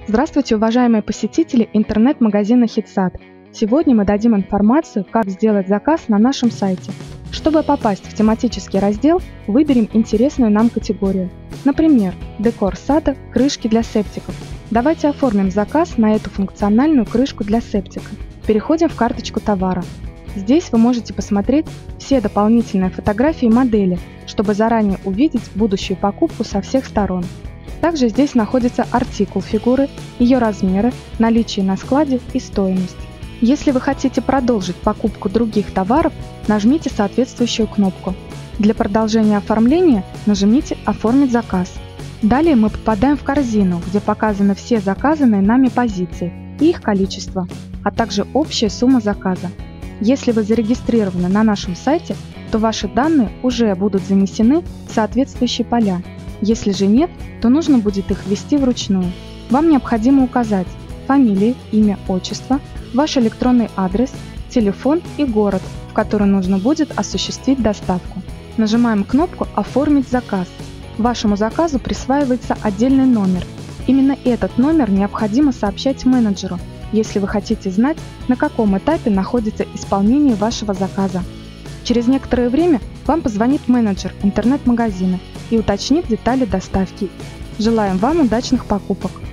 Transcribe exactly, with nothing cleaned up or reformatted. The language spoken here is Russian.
Здравствуйте, уважаемые посетители интернет-магазина HitSat. Сегодня мы дадим информацию, как сделать заказ на нашем сайте. Чтобы попасть в тематический раздел, выберем интересную нам категорию. Например, декор сада, крышки для септиков. Давайте оформим заказ на эту функциональную крышку для септика. Переходим в карточку товара. Здесь вы можете посмотреть все дополнительные фотографии модели, чтобы заранее увидеть будущую покупку со всех сторон. Также здесь находится артикул фигуры, ее размеры, наличие на складе и стоимость. Если вы хотите продолжить покупку других товаров, нажмите соответствующую кнопку. Для продолжения оформления нажмите «Оформить заказ». Далее мы попадаем в корзину, где показаны все заказанные нами позиции и их количество, а также общая сумма заказа. Если вы зарегистрированы на нашем сайте, то ваши данные уже будут занесены в соответствующие поля. Если же нет, то нужно будет их ввести вручную. Вам необходимо указать фамилию, имя, отчество, ваш электронный адрес, телефон и город, в который нужно будет осуществить доставку. Нажимаем кнопку «Оформить заказ». Вашему заказу присваивается отдельный номер. Именно этот номер необходимо сообщать менеджеру, если вы хотите знать, на каком этапе находится исполнение вашего заказа. Через некоторое время вам позвонит менеджер интернет-магазина и уточнит детали доставки. Желаем вам удачных покупок!